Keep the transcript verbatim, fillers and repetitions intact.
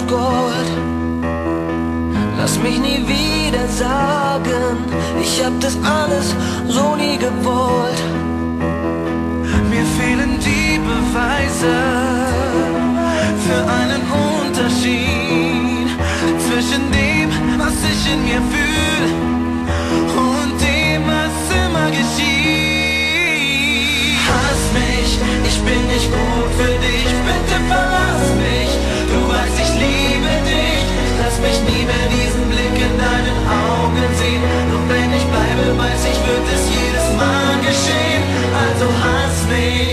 Gold. Lass mich nie wieder sagen, ich hab das alles so nie gewollt. Mir fehlen die Beweise für einen Unterschied zwischen dem, was ich in mir fühl und dem, was immer geschieht. Hass mich, ich bin nicht gut für dich, bitte verlass mich. Du weißt, ich liebe dich, lass mich nie mehr diesen Blick in deinen Augen sehen. Doch wenn ich bleibe, weiß ich, wird es jedes Mal geschehen. Also hass mich.